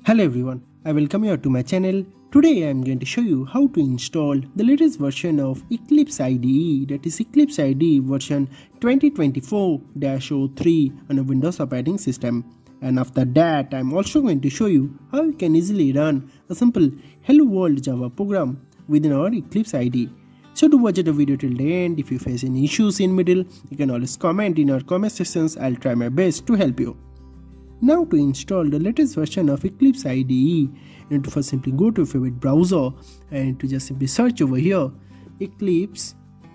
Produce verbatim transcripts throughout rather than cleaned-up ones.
Hello everyone, I welcome you to my channel. Today I am going to show you how to install the latest version of Eclipse I D E, that is Eclipse I D E version twenty twenty-four dash oh three on a Windows operating system. And after that I am also going to show you how you can easily run a simple Hello World Java program within our Eclipse I D E. So do watch the video till the end. If you face any issues in middle, you can always comment in our comment sections. I'll try my best to help you. Now to install the latest version of Eclipse I D E, you need to first simply go to your favorite browser and to just simply search over here Eclipse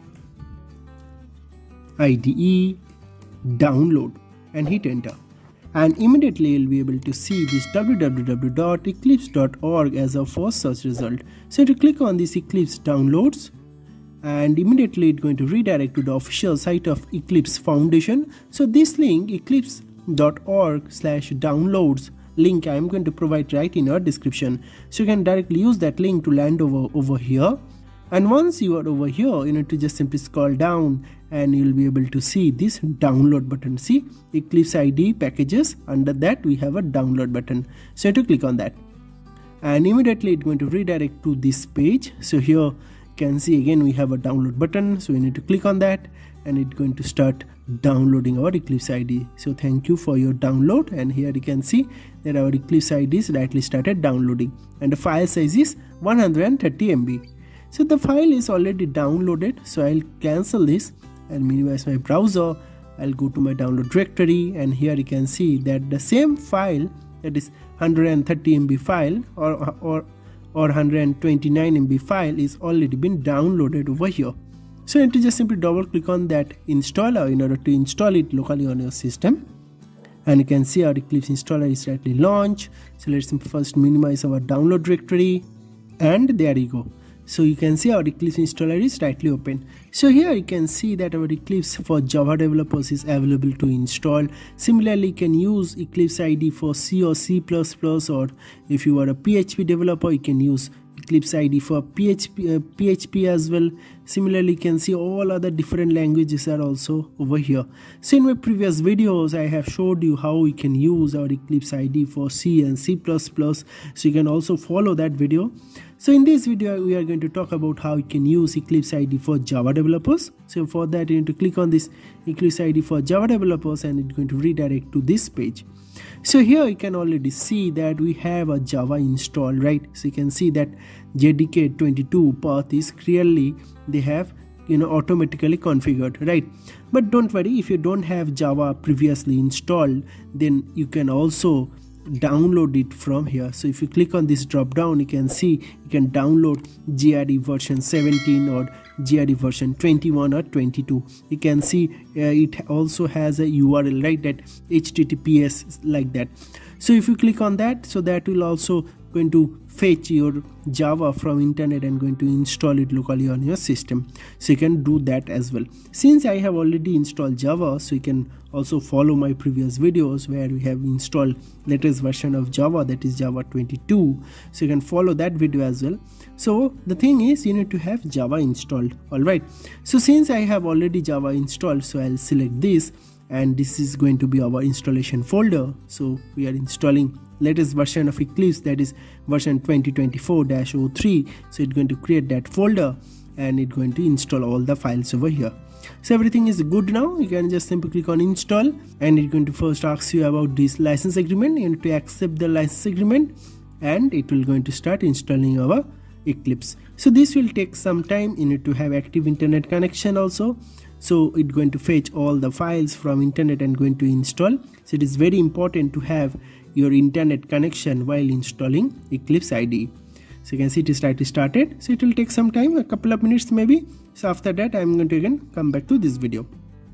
I D E download and hit enter. And immediately you'll be able to see this w w w dot eclipse dot org as our first search result. So to click on this Eclipse downloads, and immediately it's going to redirect to the official site of Eclipse Foundation. So this link, eclipse dot org slash downloads link, I am going to provide right in our description, so you can directly use that link to land over over here. And once you are over here, you need to just simply scroll down and you'll be able to see this download button. See Eclipse I D E packages, under that we have a download button, so you have to click on that and immediately it's going to redirect to this page. So here you can see again we have a download button, so you need to click on that and it's going to start downloading our Eclipse I D E. So thank you for your download, and here you can see that our Eclipse I D E is rightly started downloading and the file size is one hundred thirty megabytes. So the file is already downloaded, so I'll cancel this and minimize my browser. I'll go to my download directory and here you can see that the same file, that is one hundred thirty megabyte file or, or, or one hundred twenty-nine megabyte file, is already been downloaded over here. So you need to just simply double click on that installer in order to install it locally on your system. And you can see our Eclipse installer is rightly launched. So let's first minimize our download directory, and there you go. So you can see our Eclipse installer is rightly open. So here you can see that our Eclipse for Java developers is available to install. Similarly, you can use Eclipse I D E for C or C plus plus, or if you are a P H P developer, you can use Eclipse I D E for P H P, uh, P H P as well. Similarly, you can see all other different languages are also over here. So in my previous videos, I have showed you how we can use our Eclipse I D E for C and C plus plus. So you can also follow that video. So in this video, we are going to talk about how you can use Eclipse I D E for Java developers. So for that, you need to click on this Eclipse I D E for Java developers and it's going to redirect to this page. So here you can already see that we have a Java install, right? So you can see that J D K twenty-two path is clearly, they have, you know, automatically configured, right? But don't worry, if you don't have Java previously installed, then you can also download it from here. So if you click on this drop down, you can see you can download J R E version seventeen or J R E version twenty-one or twenty-two. You can see uh, it also has a U R L, right, that H T T P S like that. So if you click on that, so that will also going to fetch your Java from internet and going to install it locally on your system. So you can do that as well. Since I have already installed Java, so you can also follow my previous videos where we have installed latest version of Java, that is Java twenty-two. So you can follow that video as well. So the thing is, you need to have Java installed. Alright, so since I have already Java installed, so I'll select this and this is going to be our installation folder. So we are installing latest version of Eclipse, that is version twenty twenty-four dash oh three. So it's going to create that folder and it's going to install all the files over here. So everything is good now. You can just simply click on install and it's going to first ask you about this license agreement. You need to accept the license agreement and it will going to start installing our Eclipse. So this will take some time. You need to have active internet connection also. So it's going to fetch all the files from internet and going to install. So it is very important to have your internet connection while installing Eclipse I D E. So you can see it is rightly started. So it will take some time, a couple of minutes maybe. So after that, I'm going to again come back to this video.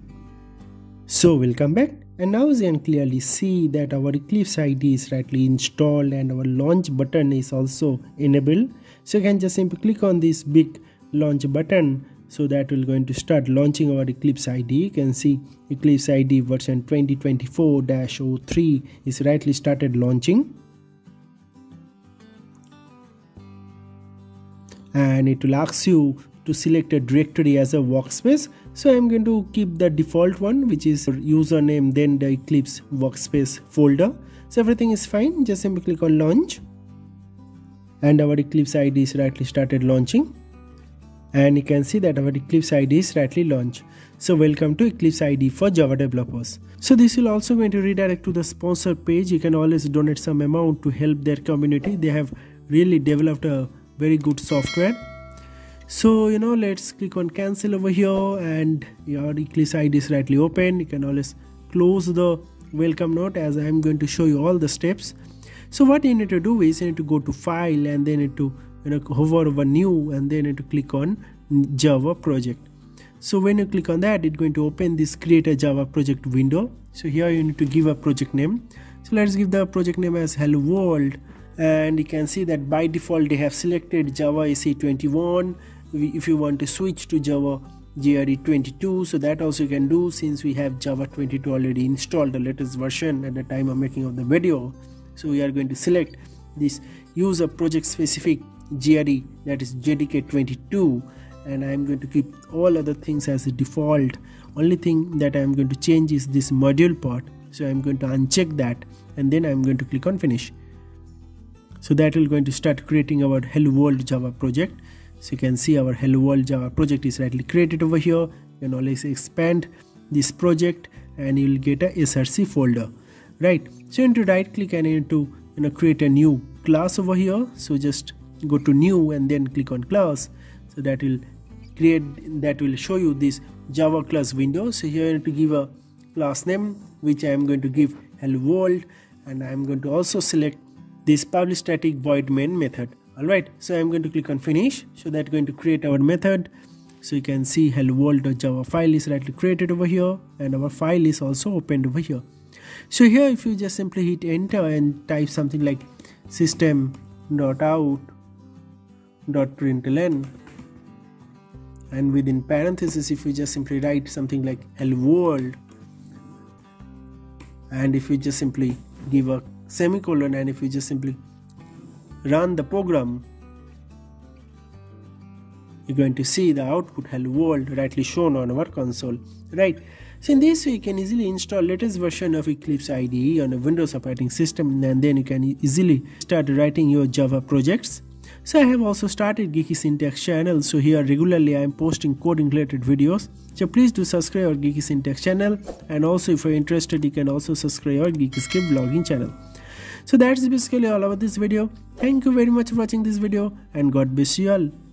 So we'll come back, and now you can clearly see that our Eclipse I D E is rightly installed and our launch button is also enabled. So you can just simply click on this big launch button. So that will going to start launching our Eclipse I D E. You can see Eclipse I D E version twenty twenty-four dash oh three is rightly started launching. And it will ask you to select a directory as a workspace. So I'm going to keep the default one, which is username then the Eclipse workspace folder. So everything is fine. Just simply click on launch, and our Eclipse I D E is rightly started launching, and you can see that our Eclipse I D E is rightly launched. So welcome to Eclipse I D E for Java developers. So this will also going to redirect to the sponsor page. You can always donate some amount to help their community. They have really developed a very good software. So you know, let's click on cancel over here, and your Eclipse I D E is rightly open. You can always close the welcome note, as I am going to show you all the steps. So what you need to do is you need to go to file, and then you need to you know hover over new, and then you need to click on Java project. So when you click on that, it's going to open this create a Java project window. So here you need to give a project name. So let's give the project name as Hello World, and you can see that by default they have selected Java S E twenty-one. If you want to switch to Java J R E twenty-two, so that also you can do, since we have Java twenty-two already installed, the latest version at the time of making of the video. So we are going to select this use a project specific J R E, that is J D K twenty-two, and I am going to keep all other things as a default. Only thing that I am going to change is this module part. So I am going to uncheck that, and then I am going to click on finish. So that will going to start creating our Hello World Java project. So you can see our Hello World Java project is rightly created over here. You can always expand this project, and you will get a S R C folder, right? So you need to right click, and you need to you know create a new class over here. So just go to new, and then click on class. So that will create that will show you this Java class window. So here you need to give a class name, which I am going to give Hello World, and I am going to also select this public static void main method. Alright, so I am going to click on finish. So that's going to create our method. So you can see hello world.java file is rightly created over here, and our file is also opened over here. So here if you just simply hit enter and type something like system.out.println, and within parentheses if you just simply write something like hello world, and if you just simply give a semicolon, and if you just simply run the program, you're going to see the output hello world rightly shown on our console, right? So in this way you can easily install latest version of Eclipse I D E on a Windows operating system, and then you can easily start writing your Java projects. So I have also started Geeky Syntax channel. So here regularly I am posting coding related videos. So please do subscribe our Geeky Syntax channel, and also if you're interested you can also subscribe our Geeky Script vlogging channel. So that's basically all about this video. Thank you very much for watching this video, and God bless you all.